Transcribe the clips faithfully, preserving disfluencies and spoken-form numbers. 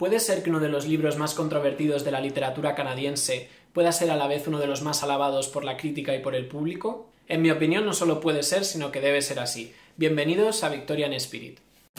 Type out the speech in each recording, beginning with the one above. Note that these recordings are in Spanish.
¿Puede ser que uno de los libros más controvertidos de la literatura canadiense pueda ser a la vez uno de los más alabados por la crítica y por el público? En mi opinión no solo puede ser, sino que debe ser así. Bienvenidos a Victorian Spirit.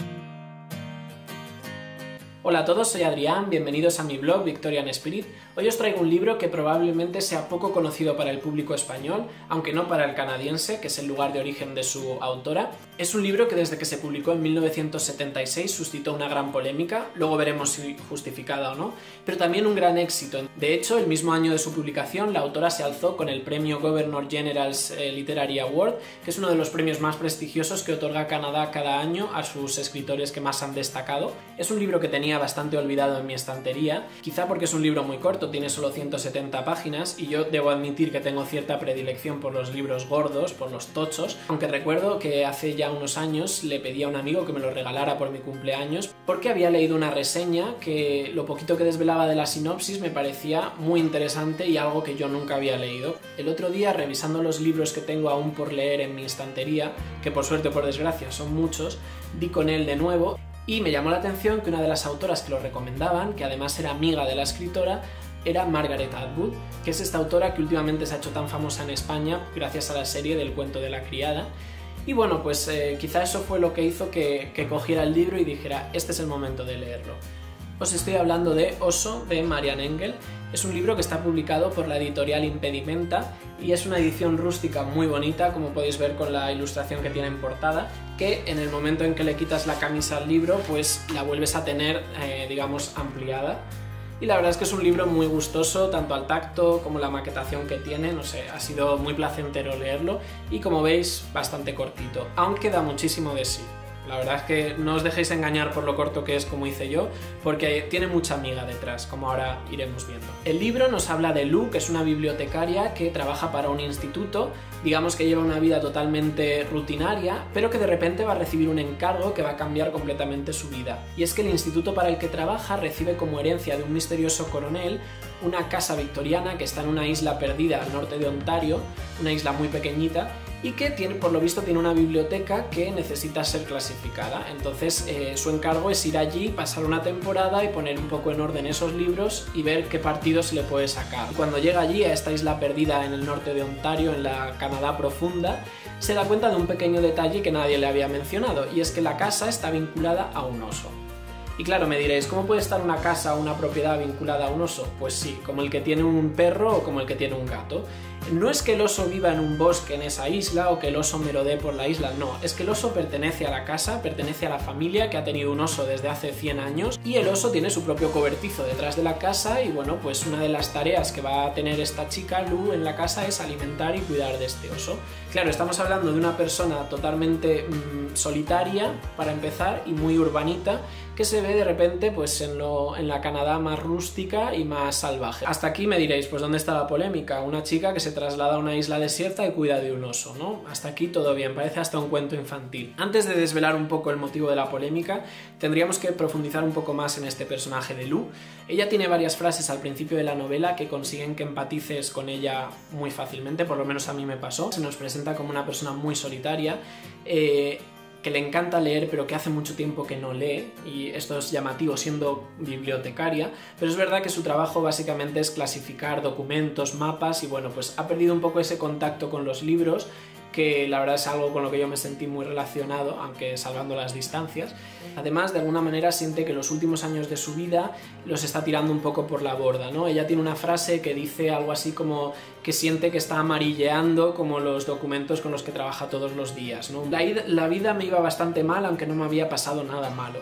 Hola a todos, soy Adrián, bienvenidos a mi blog Victorian Spirit. Hoy os traigo un libro que probablemente sea poco conocido para el público español, aunque no para el canadiense, que es el lugar de origen de su autora. Es un libro que desde que se publicó en mil novecientos setenta y seis suscitó una gran polémica, luego veremos si justificada o no, pero también un gran éxito. De hecho, el mismo año de su publicación, la autora se alzó con el premio Governor General's Literary Award, que es uno de los premios más prestigiosos que otorga Canadá cada año a sus escritores que más han destacado. Es un libro que tenía bastante olvidado en mi estantería, quizá porque es un libro muy corto, tiene solo ciento setenta páginas y yo debo admitir que tengo cierta predilección por los libros gordos, por los tochos, aunque recuerdo que hace ya unos años le pedí a un amigo que me lo regalara por mi cumpleaños porque había leído una reseña que lo poquito que desvelaba de la sinopsis me parecía muy interesante y algo que yo nunca había leído. El otro día, revisando los libros que tengo aún por leer en mi estantería, que por suerte o por desgracia son muchos, di con él de nuevo. Y me llamó la atención que una de las autoras que lo recomendaban, que además era amiga de la escritora, era Margaret Atwood, que es esta autora que últimamente se ha hecho tan famosa en España gracias a la serie del cuento de la criada. Y bueno, pues eh, quizá eso fue lo que hizo que, que cogiera el libro y dijera, este es el momento de leerlo. Os estoy hablando de Oso, de Marianne Engel. Es un libro que está publicado por la editorial Impedimenta y es una edición rústica muy bonita, como podéis ver con la ilustración que tiene en portada, que en el momento en que le quitas la camisa al libro, pues la vuelves a tener, eh, digamos, ampliada. Y la verdad es que es un libro muy gustoso, tanto al tacto como la maquetación que tiene, no sé, ha sido muy placentero leerlo y como veis, bastante cortito, aunque da muchísimo de sí. La verdad es que no os dejéis engañar por lo corto que es, como hice yo, porque tiene mucha miga detrás, como ahora iremos viendo. El libro nos habla de Lou, que es una bibliotecaria que trabaja para un instituto, digamos que lleva una vida totalmente rutinaria, pero que de repente va a recibir un encargo que va a cambiar completamente su vida. Y es que el instituto para el que trabaja recibe como herencia de un misterioso coronel una casa victoriana que está en una isla perdida al norte de Ontario, una isla muy pequeñita, y que tiene, por lo visto tiene una biblioteca que necesita ser clasificada. Entonces eh, su encargo es ir allí, pasar una temporada y poner un poco en orden esos libros y ver qué partido se le puede sacar. Cuando llega allí a esta isla perdida en el norte de Ontario, en la Canadá profunda, se da cuenta de un pequeño detalle que nadie le había mencionado, y es que la casa está vinculada a un oso. Y claro, me diréis, ¿cómo puede estar una casa o una propiedad vinculada a un oso? Pues sí, como el que tiene un perro o como el que tiene un gato. No es que el oso viva en un bosque en esa isla o que el oso merodee por la isla, no, es que el oso pertenece a la casa, pertenece a la familia que ha tenido un oso desde hace cien años y el oso tiene su propio cobertizo detrás de la casa y bueno, pues una de las tareas que va a tener esta chica, Lou, en la casa es alimentar y cuidar de este oso. Claro, estamos hablando de una persona totalmente mmm, solitaria, para empezar, y muy urbanita, que se ve de repente pues en, lo, en la Canadá más rústica y más salvaje. Hasta aquí me diréis, pues ¿dónde está la polémica? Una chica que se traslada a una isla desierta y cuida de un oso, ¿no? Hasta aquí todo bien, parece hasta un cuento infantil. Antes de desvelar un poco el motivo de la polémica, tendríamos que profundizar un poco más en este personaje de Lou. Ella tiene varias frases al principio de la novela que consiguen que empatices con ella muy fácilmente, por lo menos a mí me pasó. Se nos presenta como una persona muy solitaria, eh, que le encanta leer pero que hace mucho tiempo que no lee, y esto es llamativo siendo bibliotecaria, pero es verdad que su trabajo básicamente es clasificar documentos, mapas, y bueno, pues ha perdido un poco ese contacto con los libros, que la verdad es algo con lo que yo me sentí muy relacionado, aunque salvando las distancias. Además, de alguna manera siente que los últimos años de su vida los está tirando un poco por la borda, ¿no? Ella tiene una frase que dice algo así como que siente que está amarilleando como los documentos con los que trabaja todos los días, ¿no? La, la vida me iba bastante mal, aunque no me había pasado nada malo.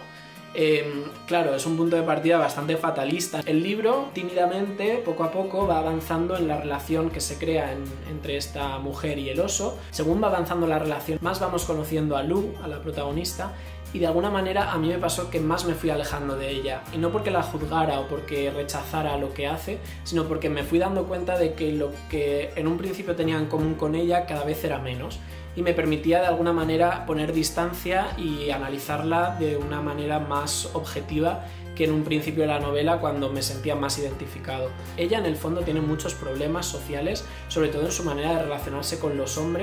Eh, claro, es un punto de partida bastante fatalista. El libro, tímidamente, poco a poco, va avanzando en la relación que se crea en, entre esta mujer y el oso. Según va avanzando la relación, más vamos conociendo a Lou, a la protagonista, y de alguna manera a mí me pasó que más me fui alejando de ella, y no porque la juzgara o porque rechazara lo que hace, sino porque me fui dando cuenta de que lo que en un principio tenía en común con ella cada vez era menos, y me permitía de alguna manera poner distancia y analizarla de una manera más objetiva que en un principio de la novela, cuando me sentía más identificado. Ella en el fondo tiene muchos problemas sociales, sobre todo en su manera de relacionarse con los hombres,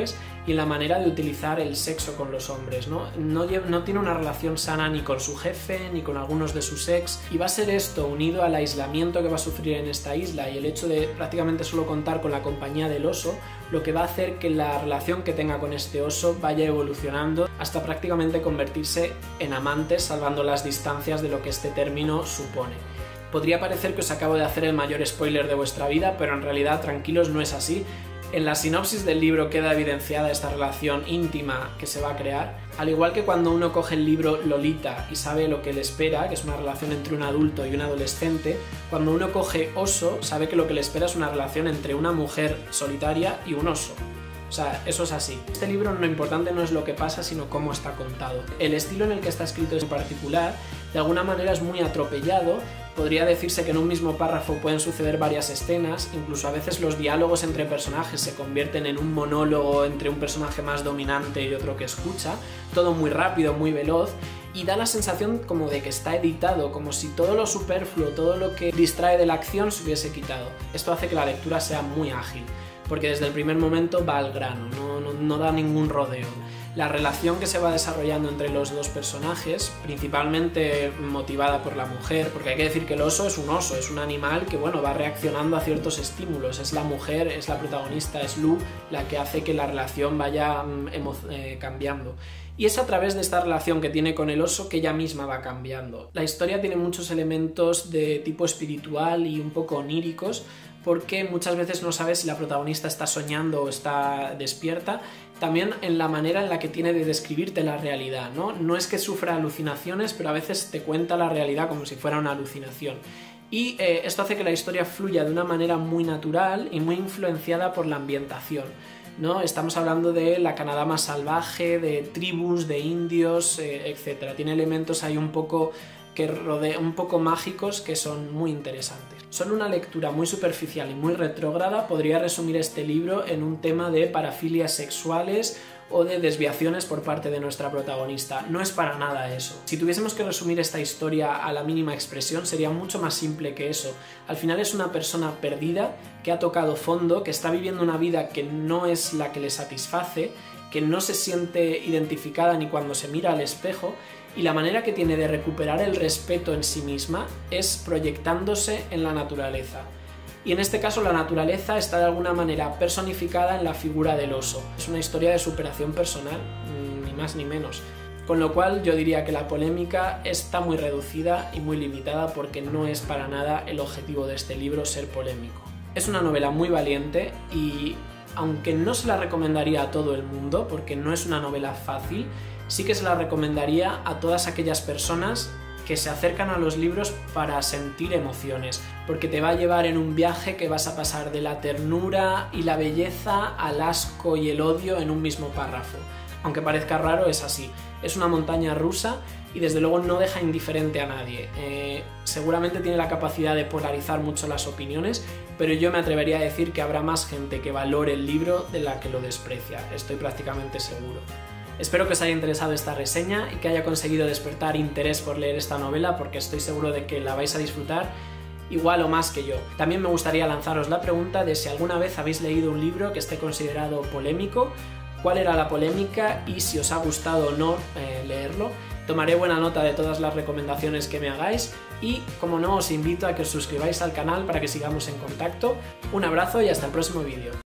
y en la manera de utilizar el sexo con los hombres, ¿no? No, no tiene una relación sana ni con su jefe, ni con algunos de sus ex, y va a ser esto, unido al aislamiento que va a sufrir en esta isla y el hecho de prácticamente solo contar con la compañía del oso, lo que va a hacer que la relación que tenga con este oso vaya evolucionando hasta prácticamente convertirse en amantes, salvando las distancias de lo que este término supone. Podría parecer que os acabo de hacer el mayor spoiler de vuestra vida, pero en realidad, tranquilos, no es así. En la sinopsis del libro queda evidenciada esta relación íntima que se va a crear, al igual que cuando uno coge el libro Lolita y sabe lo que le espera, que es una relación entre un adulto y un adolescente, cuando uno coge Oso sabe que lo que le espera es una relación entre una mujer solitaria y un oso. O sea, eso es así. Este libro lo importante no es lo que pasa, sino cómo está contado. El estilo en el que está escrito es en particular, de alguna manera es muy atropellado. Podría decirse que en un mismo párrafo pueden suceder varias escenas, incluso a veces los diálogos entre personajes se convierten en un monólogo entre un personaje más dominante y otro que escucha, todo muy rápido, muy veloz, y da la sensación como de que está editado, como si todo lo superfluo, todo lo que distrae de la acción se hubiese quitado. Esto hace que la lectura sea muy ágil, porque desde el primer momento va al grano, no, no, no da ningún rodeo. La relación que se va desarrollando entre los dos personajes, principalmente motivada por la mujer, porque hay que decir que el oso es un oso, es un animal que bueno, va reaccionando a ciertos estímulos, es la mujer, es la protagonista, es Lu, la que hace que la relación vaya eh, cambiando. Y es a través de esta relación que tiene con el oso que ella misma va cambiando. La historia tiene muchos elementos de tipo espiritual y un poco oníricos, porque muchas veces no sabes si la protagonista está soñando o está despierta. También en la manera en la que tiene de describirte la realidad, ¿no? No es que sufra alucinaciones, pero a veces te cuenta la realidad como si fuera una alucinación. Y eh, esto hace que la historia fluya de una manera muy natural y muy influenciada por la ambientación, ¿no? Estamos hablando de la Canadá más salvaje, de tribus, de indios, eh, etcétera. Tiene elementos ahí un poco que rodea, un poco mágicos, que son muy interesantes. Solo una lectura muy superficial y muy retrógrada podría resumir este libro en un tema de parafilias sexuales o de desviaciones por parte de nuestra protagonista. No es para nada eso. Si tuviésemos que resumir esta historia a la mínima expresión, sería mucho más simple que eso. Al final es una persona perdida, que ha tocado fondo, que está viviendo una vida que no es la que le satisface, que no se siente identificada ni cuando se mira al espejo, y la manera que tiene de recuperar el respeto en sí misma es proyectándose en la naturaleza. Y en este caso la naturaleza está de alguna manera personificada en la figura del oso. Es una historia de superación personal, ni más ni menos. Con lo cual yo diría que la polémica está muy reducida y muy limitada, porque no es para nada el objetivo de este libro ser polémico. Es una novela muy valiente y, aunque no se la recomendaría a todo el mundo, porque no es una novela fácil, sí que se la recomendaría a todas aquellas personas que se acercan a los libros para sentir emociones, porque te va a llevar en un viaje que vas a pasar de la ternura y la belleza al asco y el odio en un mismo párrafo. Aunque parezca raro, es así. Es una montaña rusa y desde luego no deja indiferente a nadie. Eh, seguramente tiene la capacidad de polarizar mucho las opiniones, pero yo me atrevería a decir que habrá más gente que valore el libro de la que lo desprecia. Estoy prácticamente seguro. Espero que os haya interesado esta reseña y que haya conseguido despertar interés por leer esta novela, porque estoy seguro de que la vais a disfrutar igual o más que yo. También me gustaría lanzaros la pregunta de si alguna vez habéis leído un libro que esté considerado polémico, cuál era la polémica y si os ha gustado o no eh, leerlo. Tomaré buena nota de todas las recomendaciones que me hagáis y, como no, os invito a que os suscribáis al canal para que sigamos en contacto. Un abrazo y hasta el próximo vídeo.